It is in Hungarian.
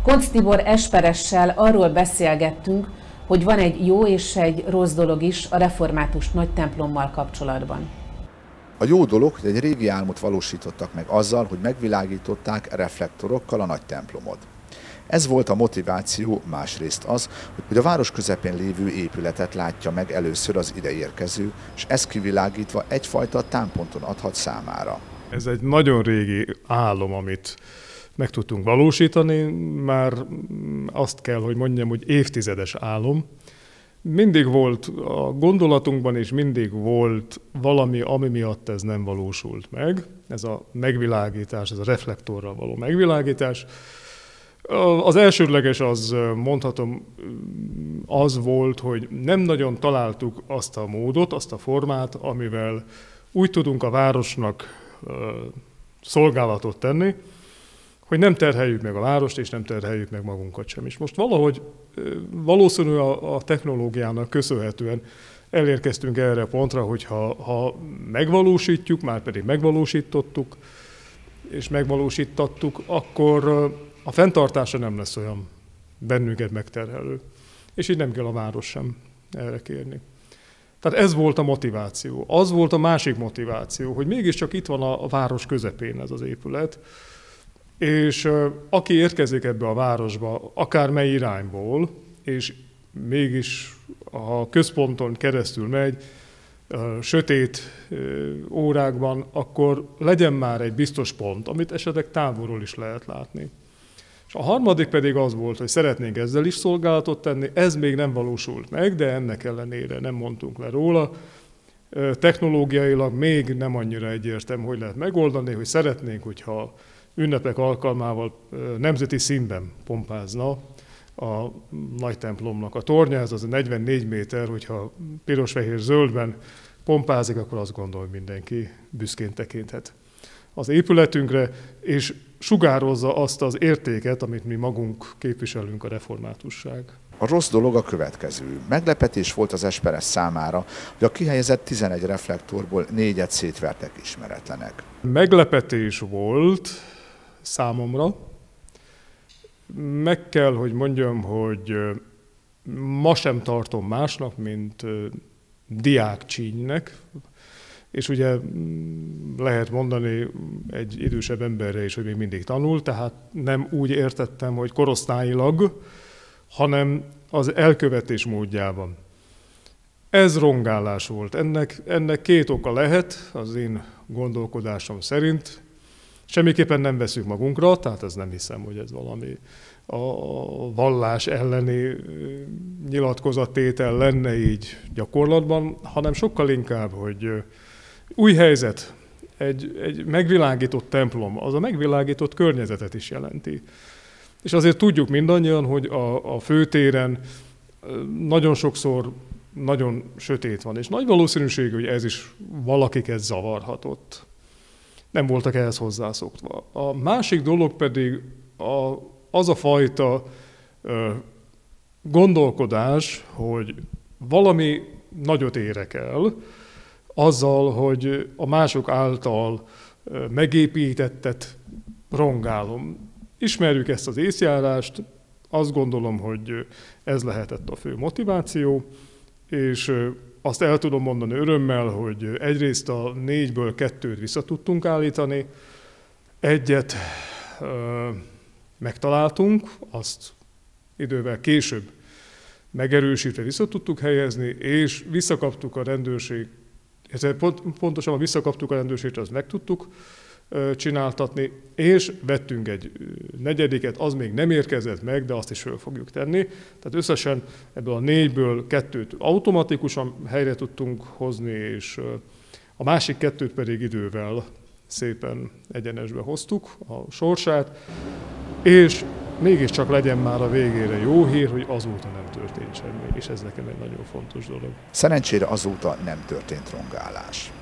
Koncz Tibor esperessel arról beszélgettünk, hogy van egy jó és egy rossz dolog is a református nagytemplommal kapcsolatban. A jó dolog, hogy egy régi álmot valósítottak meg azzal, hogy megvilágították reflektorokkal a nagytemplomot. Ez volt a motiváció, másrészt az, hogy a város közepén lévő épületet látja meg először az ideérkező, és ezt kivilágítva egyfajta támponton adhat számára. Ez egy nagyon régi álom, amit meg tudtunk valósítani, már azt kell, hogy mondjam, hogy évtizedes álom. Mindig volt a gondolatunkban, és mindig volt valami, ami miatt ez nem valósult meg. Ez a megvilágítás, ez a reflektorral való megvilágítás. Az elsődleges, az mondhatom, az volt, hogy nem nagyon találtuk azt a módot, azt a formát, amivel úgy tudunk a városnak szolgálatot tenni, hogy nem terheljük meg a várost, és nem terheljük meg magunkat sem. És most valahogy valószínű a technológiának köszönhetően elérkeztünk erre a pontra, hogy ha megvalósítjuk, már pedig megvalósítottuk, és megvalósítattuk, akkor a fenntartása nem lesz olyan bennünket megterhelő. És így nem kell a város sem erre kérni. Tehát ez volt a motiváció. Az volt a másik motiváció, hogy mégiscsak itt van a város közepén ez az épület, és aki érkezik ebbe a városba, akármely irányból, és mégis a központon keresztül megy, sötét órákban, akkor legyen már egy biztos pont, amit esetleg távolról is lehet látni. És a harmadik pedig az volt, hogy szeretnénk ezzel is szolgálatot tenni, ez még nem valósult meg, de ennek ellenére nem mondtunk le róla. Technológiailag még nem annyira egyértelmű, hogy lehet megoldani, hogy szeretnénk, hogyha ünnepek alkalmával nemzeti színben pompázna a nagy templomnak a tornya, ez az 44 méter, hogyha piros-fehér-zöldben pompázik, akkor azt gondol, hogy mindenki büszkén tekinthet az épületünkre, és sugározza azt az értéket, amit mi magunk képviselünk, a reformátusság. A rossz dolog a következő. Meglepetés volt az esperes számára, hogy a kihelyezett 11 reflektorból 4-et szétvertek ismeretlenek. Meglepetés volt számomra. Meg kell, hogy mondjam, hogy ma sem tartom másnak, mint diákcsínynek, és ugye lehet mondani egy idősebb emberre is, hogy még mindig tanul, tehát nem úgy értettem, hogy korosztályilag, hanem az elkövetés módjában. Ez rongálás volt. Ennek két oka lehet, az én gondolkodásom szerint. Semmiképpen nem veszünk magunkra, tehát ez nem hiszem, hogy ez valami a vallás elleni nyilatkozattétel lenne így gyakorlatban, hanem sokkal inkább, hogy új helyzet, egy megvilágított templom, az a megvilágított környezetet is jelenti. És azért tudjuk mindannyian, hogy a főtéren nagyon sokszor nagyon sötét van, és nagy valószínűség, hogy ez is valakiket zavarhatott. Nem voltak ehhez hozzászokva. A másik dolog pedig az a fajta gondolkodás, hogy valami nagyot érek el, azzal, hogy a mások által megépítettet rongálom. Ismerjük ezt az észjárást, azt gondolom, hogy ez lehetett a fő motiváció, és azt el tudom mondani örömmel, hogy egyrészt a 4-ből 2-t vissza tudtunk állítani, egyet megtaláltunk, azt idővel később megerősítve vissza tudtuk helyezni, és visszakaptuk a rendőrség, pontosabban visszakaptuk a rendőrséget, azt meg tudtuk csináltatni, és vettünk egy 4-et, az még nem érkezett meg, de azt is föl fogjuk tenni. Tehát összesen ebből a 4-ből 2-t automatikusan helyre tudtunk hozni, és a másik 2-t pedig idővel szépen egyenesbe hoztuk a sorsát, és mégiscsak legyen már a végére jó hír, hogy azóta nem történt semmi, és ez nekem egy nagyon fontos dolog. Szerencsére azóta nem történt rongálás.